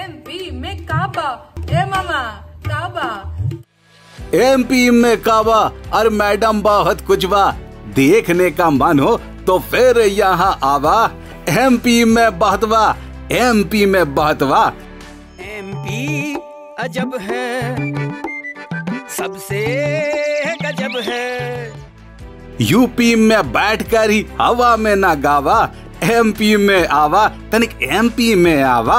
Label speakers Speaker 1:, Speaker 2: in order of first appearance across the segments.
Speaker 1: MP में काबा, ए मामा काबा।
Speaker 2: MP में काबा और मैडम बहुत कुछ बा, देखने का मन हो तो फिर यहाँ आवा। एमपी में बहतवा, एमपी में बहतवा।
Speaker 3: एमपी अजब है, सबसे गजब है।
Speaker 2: यूपी में बैठकर ही हवा में ना गावा, एमपी में आवा, तनिक एमपी में आवा।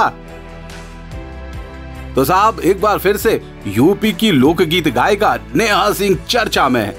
Speaker 2: तो साहब एक बार फिर से यूपी की लोकगीत गायिका नेहा सिंह चर्चा में है।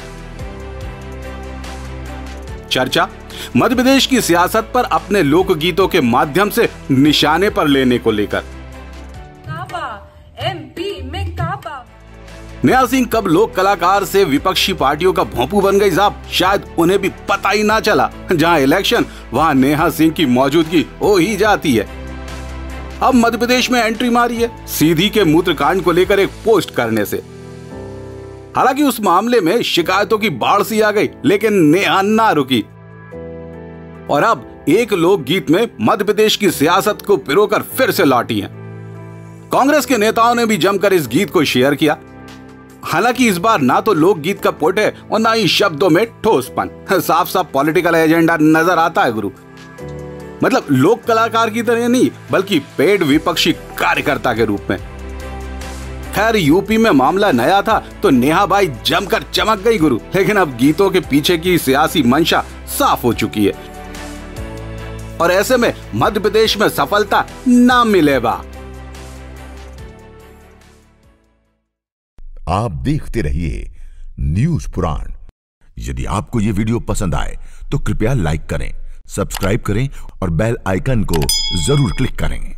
Speaker 2: चर्चा मध्य प्रदेश की सियासत पर अपने लोकगीतों के माध्यम से निशाने पर लेने को लेकर।
Speaker 1: काबा, एमपी में काबा।
Speaker 2: नेहा सिंह कब लोक कलाकार से विपक्षी पार्टियों का भोंपू बन गई साहब, शायद उन्हें भी पता ही ना चला। जहां इलेक्शन वहां नेहा सिंह की मौजूदगी हो ही जाती है। अब मध्य प्रदेश में एंट्री मारी है सीधी के मूत्रकांड को लेकर एक पोस्ट करने से। हालांकि उस मामले में शिकायतों की बाढ़ सी आ गई, लेकिन नेहा ना रुकी और अब एक लोकगीत में मध्य प्रदेश की सियासत को पिरोकर फिर से लौटी हैं। कांग्रेस के नेताओं ने भी जमकर इस गीत को शेयर किया। हालांकि इस बार ना तो लोकगीत का पुट है और ना ही शब्दों में ठोसपन, साफ साफ पॉलिटिकल एजेंडा नजर आता है गुरु। मतलब लोक कलाकार की तरह नहीं, बल्कि पेड विपक्षी कार्यकर्ता के रूप में। खैर यूपी में मामला नया था तो नेहा भाई जमकर चमक गई गुरु, लेकिन अब गीतों के पीछे की सियासी मंशा साफ हो चुकी है और ऐसे में मध्य प्रदेश में सफलता ना मिलेगा।
Speaker 4: आप देखते रहिए न्यूज पुराण। यदि आपको ये वीडियो पसंद आए तो कृपया लाइक करें, सब्सक्राइब करें और बेल आइकन को जरूर क्लिक करें।